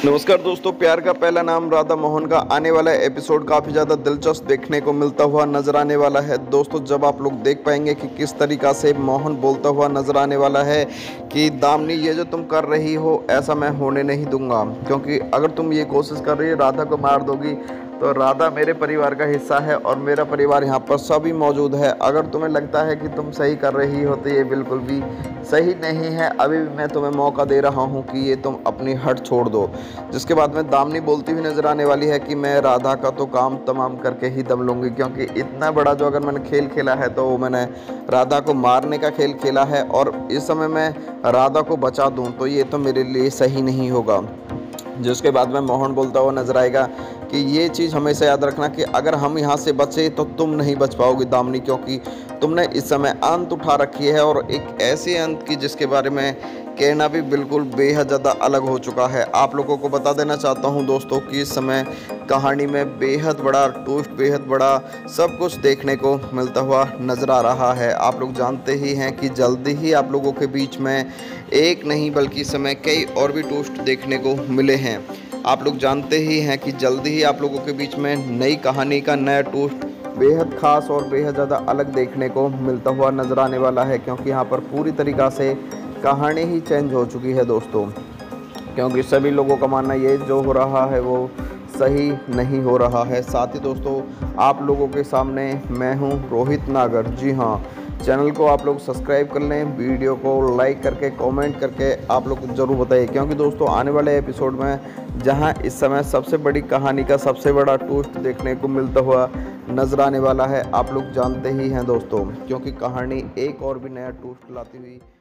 नमस्कार दोस्तों, प्यार का पहला नाम राधा मोहन का आने वाला एपिसोड काफ़ी ज़्यादा दिलचस्प देखने को मिलता हुआ नजर आने वाला है। दोस्तों, जब आप लोग देख पाएंगे कि किस तरीक़ा से मोहन बोलता हुआ नजर आने वाला है कि दामिनी, ये जो तुम कर रही हो ऐसा मैं होने नहीं दूंगा, क्योंकि अगर तुम ये कोशिश कर रही हो राधा को मार दोगी तो राधा मेरे परिवार का हिस्सा है और मेरा परिवार यहाँ पर सभी मौजूद है। अगर तुम्हें लगता है कि तुम सही कर रही हो तो ये बिल्कुल भी सही नहीं है। अभी भी मैं तुम्हें मौका दे रहा हूँ कि ये तुम अपनी हट छोड़ दो। जिसके बाद में दामिनी बोलती हुई नजर आने वाली है कि मैं राधा का तो काम तमाम करके ही दम लूँगी, क्योंकि इतना बड़ा जो अगर मैंने खेल खेला है तो मैंने राधा को मारने का खेल खेला है, और इस समय मैं राधा को बचा दूँ तो ये तो मेरे लिए सही नहीं होगा। जिसके बाद में मोहन बोलता हुआ नजर आएगा कि ये चीज़ हमेशा याद रखना कि अगर हम यहाँ से बचे तो तुम नहीं बच पाओगी दामिनी, क्योंकि तुमने इस समय अंत उठा रखी है, और एक ऐसे अंत की जिसके बारे में कहना भी बिल्कुल बेहद ज़्यादा अलग हो चुका है। आप लोगों को बता देना चाहता हूँ दोस्तों कि इस समय कहानी में बेहद बड़ा ट्विस्ट, बेहद बड़ा सब कुछ देखने को मिलता हुआ नज़र आ रहा है। आप लोग जानते ही हैं कि जल्दी ही आप लोगों के बीच में एक नहीं बल्कि इस समय कई और भी ट्विस्ट देखने को मिले हैं। आप लोग जानते ही हैं कि जल्दी ही आप लोगों के बीच में नई कहानी का नया ट्विस्ट बेहद ख़ास और बेहद ज़्यादा अलग देखने को मिलता हुआ नज़र आने वाला है, क्योंकि यहाँ पर पूरी तरीक़ा से कहानी ही चेंज हो चुकी है दोस्तों। क्योंकि सभी लोगों का मानना ये जो हो रहा है वो सही नहीं हो रहा है। साथ ही दोस्तों, आप लोगों के सामने मैं हूँ रोहित नागर। जी हाँ, चैनल को आप लोग सब्सक्राइब कर लें, वीडियो को लाइक करके कमेंट करके आप लोग ज़रूर बताइए, क्योंकि दोस्तों आने वाले एपिसोड में जहां इस समय सबसे बड़ी कहानी का सबसे बड़ा ट्विस्ट देखने को मिलता हुआ नजर आने वाला है। आप लोग जानते ही हैं दोस्तों, क्योंकि कहानी एक और भी नया ट्विस्ट लाती हुई